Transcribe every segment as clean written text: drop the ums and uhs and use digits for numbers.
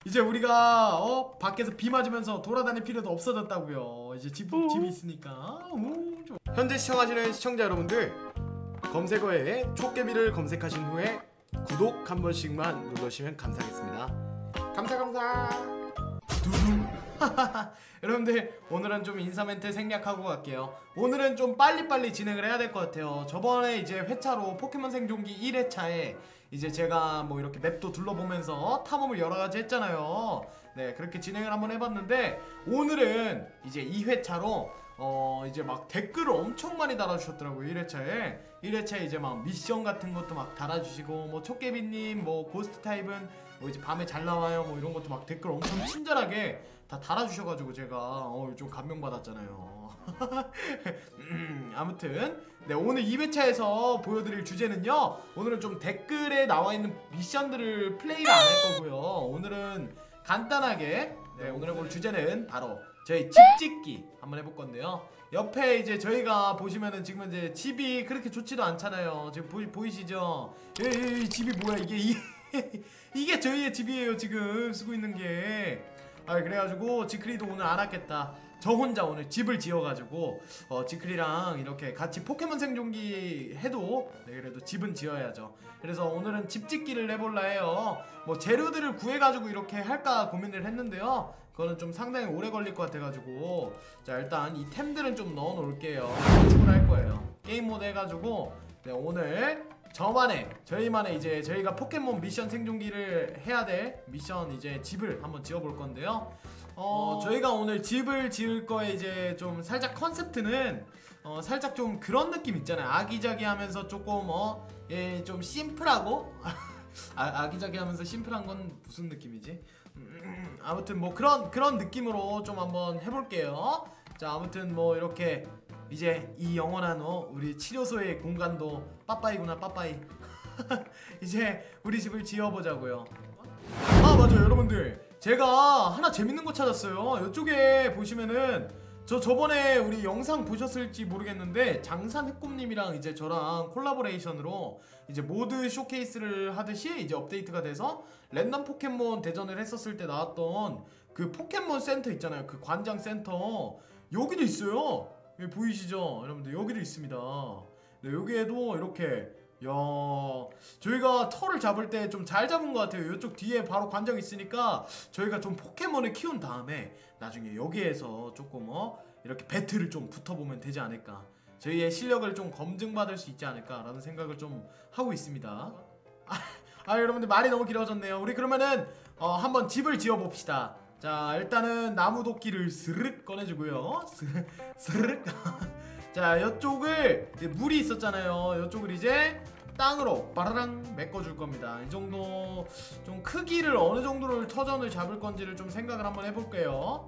이제 우리가 밖에서 비 맞으면서 돌아다닐 필요도 없어졌다고요. 이제 집이 있으니까. 현재 시청하시는 시청자 여러분들, 검색어에 촉개비를 검색하신 후에 구독 한 번씩만 눌러주시면 감사하겠습니다. 감사. 두둥. 여러분들, 오늘은 좀 인사 멘트 생략하고 갈게요. 오늘은 좀 빨리빨리 진행을 해야 될 것 같아요. 저번에 이제 회차로 포켓몬 생존기 1회차에 이제 제가 뭐 이렇게 맵도 둘러보면서 탐험을 여러가지 했잖아요. 네, 그렇게 진행을 한번 해봤는데, 오늘은 이제 2회차로 이제 막 댓글을 엄청 많이 달아주셨더라고요. 1회차에 이제 막 미션 같은 것도 막 달아주시고, 뭐 촉개비님 뭐 고스트 타입은 뭐 이제 밤에 잘 나와요 뭐 이런 것도 막 댓글 엄청 친절하게 다 달아주셔가지고 제가 좀 감명받았잖아요. 아무튼 네, 오늘 2회차에서 보여드릴 주제는요, 오늘은 좀 댓글에 나와있는 미션들을 플레이를 안 할 거고요. 오늘은 간단하게 오늘 해볼 주제는 바로 저희 집 짓기 한번 해볼 건데요. 옆에 이제 저희가 보시면은 지금 이제 집이 그렇게 좋지도 않잖아요. 지금 보이시죠? 이 집이 뭐야 이게 이게 저희의 집이에요. 지금 쓰고 있는 게. 그래가지고 지크리도 오늘 안 왔겠다. 저 혼자 오늘 집을 지어가지고 지크리랑 이렇게 같이 포켓몬 생존기 해도 그래도 집은 지어야죠. 그래서 오늘은 집 짓기를 해볼라 해요. 뭐 재료들을 구해가지고 이렇게 할까 고민을 했는데요, 그거는 좀 상당히 오래 걸릴 것 같아가지고, 자 일단 이 템들은 좀 넣어 놓을게요. 건축을 할 거예요. 게임 모드 해가지고. 네, 오늘 저희만의 이제 저희가 포켓몬 미션 생존기를 해야 될 미션 이제 집을 한번 지어볼 건데요. 저희가 오늘 집을 지을 거에 이제 좀 살짝 컨셉트는 살짝 좀 그런 느낌 있잖아요. 아기자기하면서 조금 좀 심플하고 아기자기하면서 심플한 건 무슨 느낌이지? 아무튼 뭐 그런 느낌으로 좀 한번 해볼게요. 자, 아무튼 뭐 이렇게 이제 이 영원한 우리 치료소의 공간도 빠빠이구나, 빠빠이. 이제 우리 집을 지어보자고요. 맞아요 여러분들, 제가 하나 재밌는 거 찾았어요. 이쪽에 보시면은 저번에 우리 영상 보셨을지 모르겠는데, 장산 흑곰님이랑 이제 저랑 콜라보레이션으로 이제 모드 쇼케이스를 하듯이 이제 업데이트가 돼서 랜덤 포켓몬 대전을 했었을 때 나왔던 그 포켓몬 센터 있잖아요. 그 관장 센터 여기도 있어요. 여기 보이시죠 여러분들? 여기도 있습니다. 네, 여기에도 이렇게 저희가 털을 잡을 때 좀 잘 잡은 것 같아요. 이쪽 뒤에 바로 관장 있으니까 저희가 좀 포켓몬을 키운 다음에 나중에 여기에서 조금 이렇게 배틀을 좀 붙어보면 되지 않을까, 저희의 실력을 좀 검증받을 수 있지 않을까 라는 생각을 좀 하고 있습니다. 여러분들 말이 너무 길어졌네요. 우리 그러면은 한번 집을 지어봅시다. 자, 일단은 나무도끼를 스르륵 꺼내주고요. 스르륵. 자, 이쪽을 물이 있었잖아요. 이쪽을 이제 땅으로 빠라랑 메꿔줄 겁니다. 이 정도 좀 크기를 어느 정도를 터전을 잡을 건지를 좀 생각을 한번 해볼게요.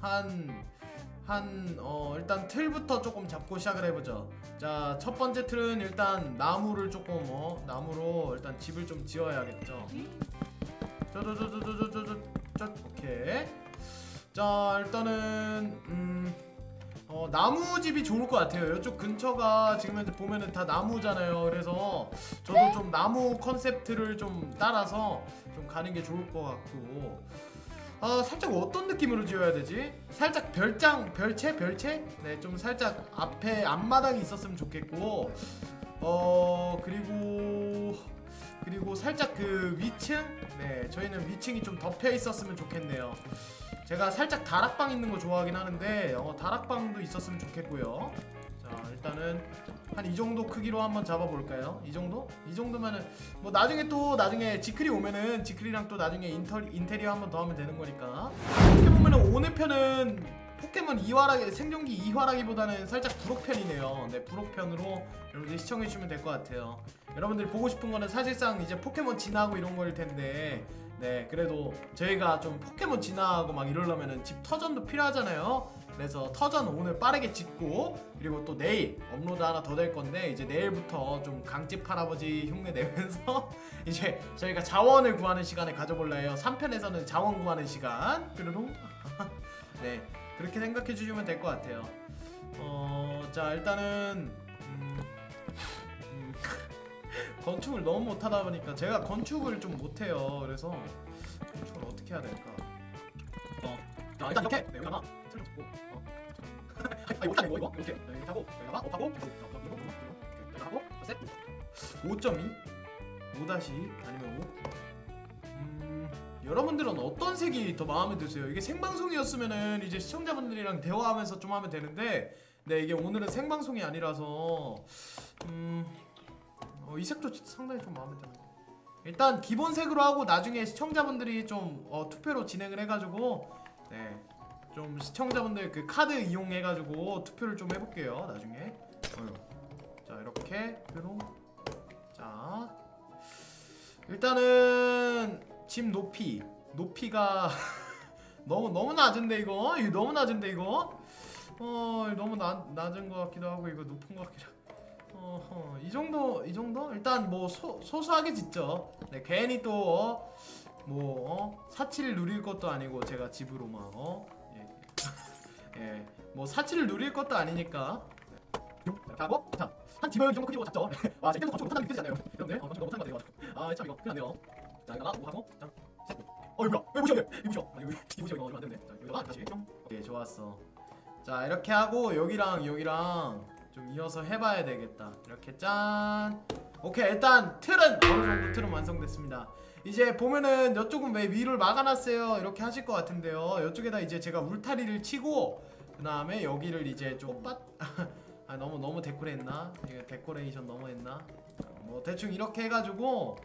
일단 틀부터 조금 잡고 시작을 해보죠. 자, 첫 번째 틀은 일단 나무를 조금 나무로 일단 집을 좀 지어야겠죠. 오케이. 자, 일단은 나무집이 좋을 것 같아요. 이쪽 근처가 지금 현재 보면은 다 나무잖아요. 그래서 저도 좀 나무 컨셉트를 좀 따라서 좀 가는 게 좋을 것 같고, 살짝 어떤 느낌으로 지어야 되지? 살짝 별채? 네, 좀 살짝 앞에 앞마당이 있었으면 좋겠고, 그리고 살짝 그 위층? 네, 저희는 위층이 좀 덮여 있었으면 좋겠네요. 제가 살짝 다락방 있는 거 좋아하긴 하는데 다락방도 있었으면 좋겠고요. 자, 일단은 한 이 정도 크기로 한번 잡아볼까요? 이 정도? 이 정도면은 뭐 나중에 지크리 오면은 지크리랑 또 나중에 인테리어 한번 더 하면 되는 거니까. 어떻게 보면은 오늘 편은 포켓몬 2화라기, 생존기 2화라기보다는 살짝 부록편이네요. 네, 부록편으로 여러분들 시청해주시면 될 것 같아요. 여러분들이 보고 싶은 거는 사실상 이제 포켓몬 진화하고 이런 거일 텐데, 네, 그래도 저희가 좀 포켓몬 진화하고 막 이러려면은 집 터전도 필요하잖아요. 그래서 터전 오늘 빠르게 짓고, 그리고 또 내일 업로드 하나 더 될 건데, 이제 내일부터 좀 강집 할아버지 흉내 내면서 이제 저희가 자원을 구하는 시간을 가져볼라 해요. 3편에서는 자원 구하는 시간. 그리고 네, 그렇게 생각해 주시면 될 것 같아요. 자, 일단은 건축을 너무 못하다 보니까, 제가 건축을 좀 못해요. 그래서 건축을 어떻게 어떻게 해야 될까? 자 일단 이렇게 네, 여기다가 틀 좀 잡고 아니 못하네 이거 이렇게 이렇게 하고 여기다가 업하고 여기다가 하고 셋 5.2 5다시 아니면 5 여러분들은 어떤 색이 더 마음에 드세요? 이게 생방송이었으면은 이제 시청자분들이랑 대화하면서 좀 하면 되는데 네 이게 오늘은 생방송이 아니라서 이 색도 상당히 좀 마음에 드는 거 일단 기본 색으로 하고 나중에 시청자분들이 좀 투표로 진행을 해가지고 네 좀 시청자분들 그 카드 이용해가지고 투표를 좀 해볼게요 나중에 자 이렇게 표로 자 일단은 집 높이가 너무 낮은데 이거 너무 낮은데 이거 너무 낮은 것 같기도 하고 이거 높은 것 같기도 하고 이 정도 일단 뭐 소소하게 짓죠 네 괜히 또 사치를 누릴 것도 아니고 제가 집으로 막 예, 뭐 사치를 누릴 것도 아니니까 이렇게 하고 한 집을 이 정도 크기로 잡죠 와 진짜 건축 못한다는 느껴지지 않나요? 여러분들 건축 너무 못하는 것 같아요 아 참 이거 큰일 났네요 자 여기다가 뭐 하고 짠 셋 이거 뭐야 왜 무시해 이거 무시해 이거 무시해 이거 안 되는데 자 여기다가 다시 오케이 좋았어 자 이렇게 하고 여기랑 좀 이어서 해봐야 되겠다 이렇게 짠 오케이 일단 틀은 어느정도 틀은 완성됐습니다 이제 보면은 이쪽은 왜 위를 막아놨어요 이렇게 하실 것 같은데요 이쪽에다 이제 제가 울타리를 치고 그 다음에 여기를 이제 좀 아 너무 데코레했나? 이거 데코레이션 너무 했나? 뭐 대충 이렇게 해가지고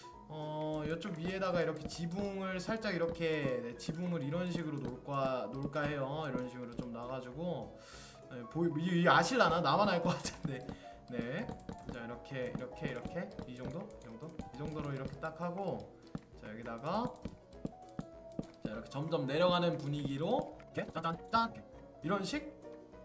이쪽 위에다가 이렇게 지붕을 살짝 이렇게 네, 지붕을 이런 식으로 놓을까 해요 이런 식으로 좀 놔가지고 네, 아실라나? 나만 알 것 같은데 네. 자 이렇게 이 정도로 이렇게 딱 하고 자 여기다가 자 이렇게 점점 내려가는 분위기로 이렇게 짠짠짠 이런 식?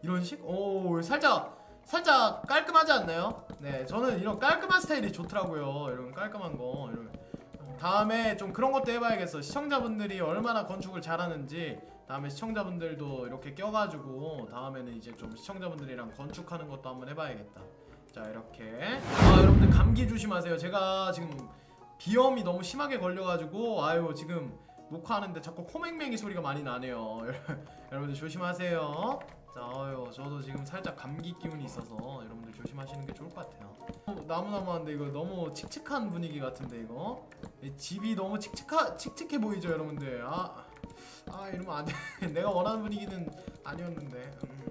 오 살짝 깔끔하지 않나요? 네 저는 이런 깔끔한 스타일이 좋더라고요 이런 깔끔한 거 다음에 좀 그런 것도 해봐야겠어 시청자분들이 얼마나 건축을 잘하는지 다음에 시청자분들도 이렇게 껴가지고 다음에는 이제 좀 시청자분들이랑 건축하는 것도 한번 해봐야겠다 자 이렇게 여러분들 감기 조심하세요 제가 지금 비염이 너무 심하게 걸려가지고 아유 지금 녹화하는데 자꾸 코맹맹이 소리가 많이 나네요 여러분들 조심하세요 자 저도 지금 살짝 감기 기운이 있어서 여러분들 조심하시는 게 좋을 것 같아요 나무나무한데 이거 너무 칙칙한 분위기 같은데 이거 집이 너무 칙칙해 보이죠 여러분들 이러면 안돼 내가 원하는 분위기는 아니었는데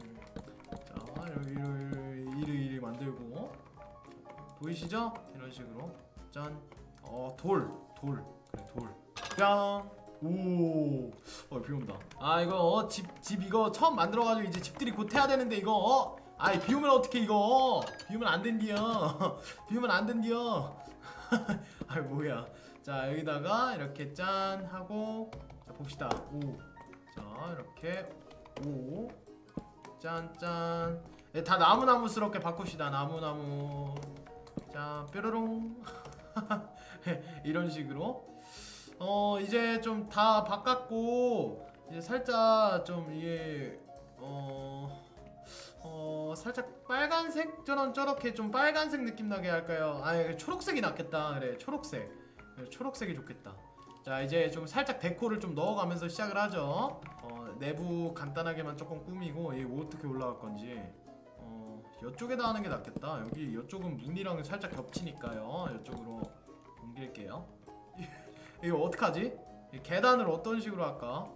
자 이리 만들고 보이시죠? 이런 식으로 짠 돌 그래 돌 뿅 오 비온다 이거 집 이거 처음 만들어가지고 이제 집들이 곧 해야 되는데 이거 비오면 어떡해 이거 비오면 안 된디요 비오면 안 된디요 뭐야 자 여기다가 이렇게 짠 하고 자 봅시다 자 이렇게 짠짠 다 나무스럽게 바꿉시다 나무 자 뾰로롱 이런 식으로 이제 좀 다 바꿨고 이제 살짝 좀 이게 살짝 빨간색처럼 저렇게 좀 빨간색 느낌 나게 할까요? 초록색이 낫겠다 그래 초록색이 좋겠다 자 이제 좀 살짝 데코를 좀 넣어가면서 시작을 하죠 내부 간단하게만 조금 꾸미고 이게 어떻게 올라갈 건지 이쪽에다 하는 게 낫겠다 이쪽은 문이랑 살짝 겹치니까요 이쪽으로 옮길게요 이거 어떡하지? 계단을 어떤 식으로 할까?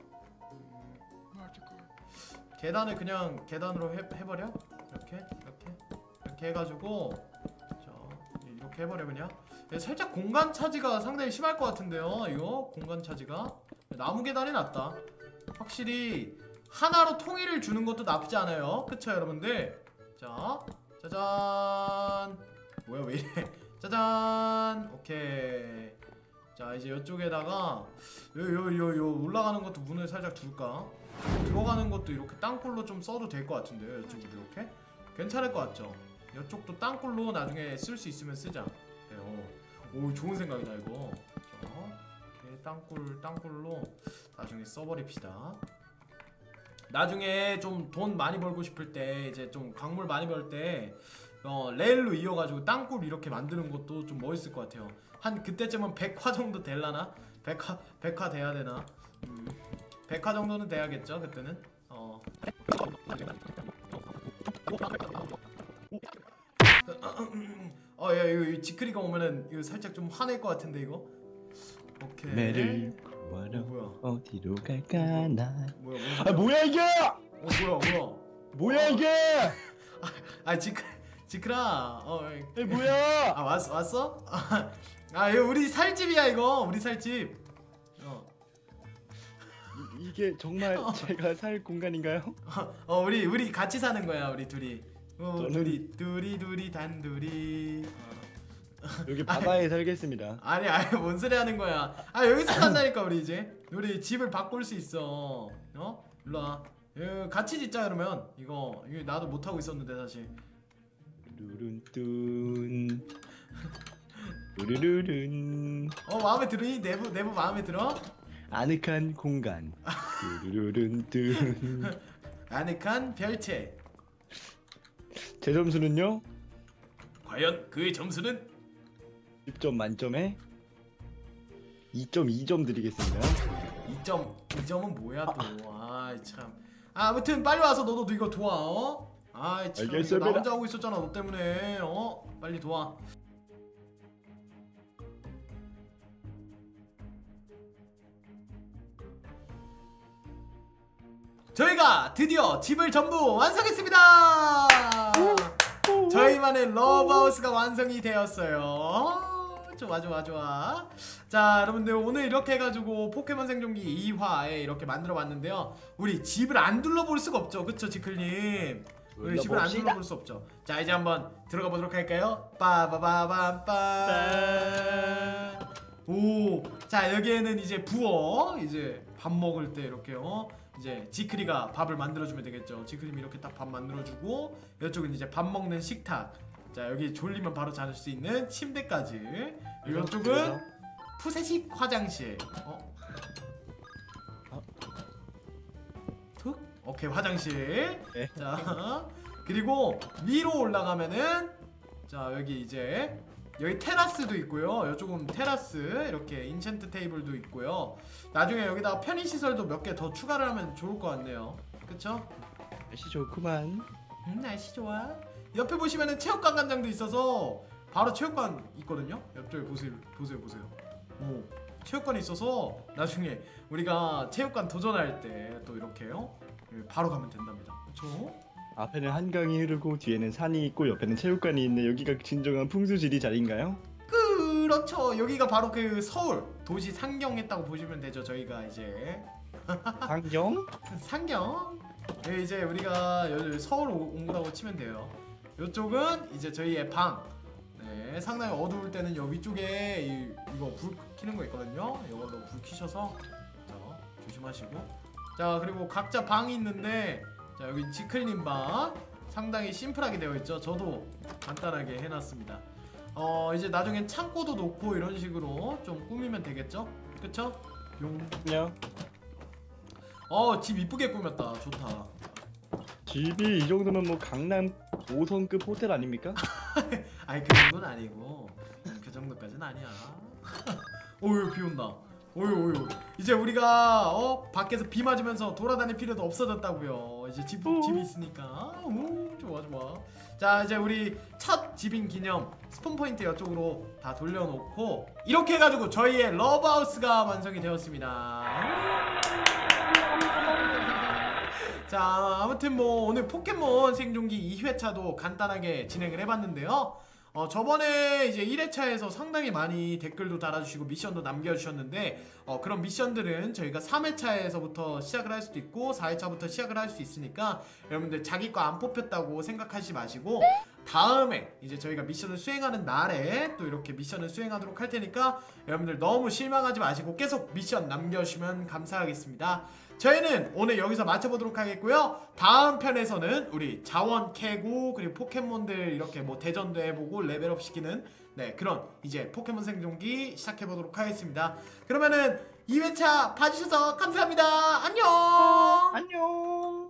계단을 그냥 계단으로 해버려? 이렇게 해가지고 자 이렇게 해버려 그냥 살짝 공간 차지가 상당히 심할 것 같은데요 이거 공간 차지가 나무 계단이 낫다 확실히 하나로 통일을 주는 것도 나쁘지 않아요 그쵸 여러분들? 자 짜잔 뭐야 왜 이래 짜잔 오케이 자 이제 이쪽에다가 요 올라가는 것도 문을 살짝 둘까? 들어가는 것도 이렇게 땅굴로 좀 써도 될 것 같은데요 이쪽으로 이렇게? 괜찮을 것 같죠? 이쪽도 땅굴로 나중에 쓸 수 있으면 쓰자 네, 오 좋은 생각이다 이거 자 이렇게 땅굴로 나중에 써버립시다 나중에 좀 돈 많이 벌고 싶을 때 이제 좀 광물 많이 벌 때 레일로 이어가지고 땅굴 이렇게 만드는 것도 좀 멋있을 것 같아요 한 그때쯤은 100화 정도 될라나? 100화 돼야 되나? 100화 정도는 돼야겠죠 그때는. 야 이거 지크리가 오면은 이거 살짝 좀 화낼 것 같은데 이거. 오케이. 매를 구하러 뭐야? 어디로 갈까 나. 뭐야? 아 뭐야 이게? 뭐야? 뭐야 이게? 지크라. 이 뭐야? 왔어? 이거 우리 살집이야 이거. 우리 살집. 이게 정말 제가 살 공간인가요? 우리 같이 사는 거야 우리 둘이. 저는... 둘이 단둘이. 여기 바다에 살겠습니다. 아니 뭔 소리 하는 거야? 여기서 산다니까 우리 이제. 우리 집을 바꿀 수 있어. 일로 와. 같이 짓자 그러면. 이거 나도 못 하고 있었는데 사실. 루룬뚠 루루룬. 마음에 들으니? 내부 마음에 들어? 아늑한 공간. 루루룬뚠. 아늑한 별채. 제 점수는요? 과연 그의 점수는? 10점 만점에 2.2점 드리겠습니다. 2점은 뭐야 또. 참. 아무튼 빨리 와서 너도 이거 도와. 참. 이거 나 혼자 하고 있었잖아 너 때문에. 빨리 도와. 저희가 드디어 집을 전부 완성했습니다. 저희만의 러브하우스가 완성이 되었어요. 좋아. 자 여러분들 오늘 이렇게 해가지고 포켓몬 생존기 2화에 이렇게 만들어봤는데요. 우리 집을 안 둘러볼 수가 없죠 그쵸 지클님? 우리 집을 안 둘러볼 수 없죠. 자 이제 한번 들어가 보도록 할까요? 빠바바밤빰. 오, 자 여기에는 이제 부어 이제 밥 먹을 때 이렇게요. 이제 지크리가 밥을 만들어주면 되겠죠. 지크림이 이렇게 딱 밥 만들어주고, 이쪽은 이제 밥 먹는 식탁. 자 여기 졸리면 바로 자실 수 있는 침대까지. 이쪽은 푸세식 화장실. 툭. 오케이 화장실. 네. 자 그리고 위로 올라가면은 자 여기 이제 여기 테라스도 있고요. 이쪽은 테라스 이렇게 인챈트 테이블도 있고요. 나중에 여기다가 편의시설도 몇 개 더 추가를 하면 좋을 것 같네요. 그쵸? 날씨 좋구만. 날씨 좋아. 옆에 보시면은 체육관 관장도 있어서 바로 체육관 있거든요. 옆쪽에 보세요. 오, 체육관이 있어서 나중에 우리가 체육관 도전할 때 또 이렇게요 바로 가면 된답니다. 그쵸? 앞에는 한강이 흐르고 뒤에는 산이 있고 옆에는 체육관이 있네. 여기가 진정한 풍수지리 자리인가요? 그렇죠. 여기가 바로 그 서울 도시 상경했다고 보시면 되죠. 저희가 이제 상경? 상경. 여기 이제 우리가 여기 서울 온 거라고 치면 돼요. 이쪽은 이제 저희의 방. 네, 상당히 어두울 때는 여 위쪽에 이거 불 켜는 거 있거든요. 이걸로 불 켜셔서 자, 조심하시고. 자 그리고 각자 방이 있는데 자 여기 지클님 방 상당히 심플하게 되어 있죠. 저도 간단하게 해놨습니다. 이제 나중엔 창고도 놓고 이런 식으로 좀 꾸미면 되겠죠? 그쵸? 용요. 집 이쁘게 꾸몄다. 좋다. 집이 이 정도면 뭐 강남 5성급 호텔 아닙니까? 아니 그 정도는 아니고 그 정도까지는 아니야. 어휴 비 온다. 어휴 이제 우리가 밖에서 비 맞으면서 돌아다닐 필요도 없어졌다고요. 이제 집이 있으니까. 좋아. 자 이제 우리 첫 집인 기념 스폰 포인트 이쪽으로 다 돌려놓고 이렇게 해가지고 저희의 러브하우스가 완성이 되었습니다. 자 아무튼 뭐 오늘 포켓몬 생존기 2회차도 간단하게 진행을 해봤는데요. 저번에 이제 1회차에서 상당히 많이 댓글도 달아주시고 미션도 남겨주셨는데 그런 미션들은 저희가 3회차에서부터 시작을 할 수도 있고 4회차부터 시작을 할 수 있으니까 여러분들 자기 거 안 뽑혔다고 생각하지 마시고 다음에 이제 저희가 미션을 수행하는 날에 또 이렇게 미션을 수행하도록 할 테니까 여러분들 너무 실망하지 마시고 계속 미션 남겨주시면 감사하겠습니다. 저희는 오늘 여기서 마쳐보도록 하겠고요. 다음 편에서는 우리 자원 캐고 그리고 포켓몬들 이렇게 뭐 대전도 해보고 레벨업 시키는 그런 이제 포켓몬 생존기 시작해보도록 하겠습니다. 그러면은 2회차 봐주셔서 감사합니다. 안녕.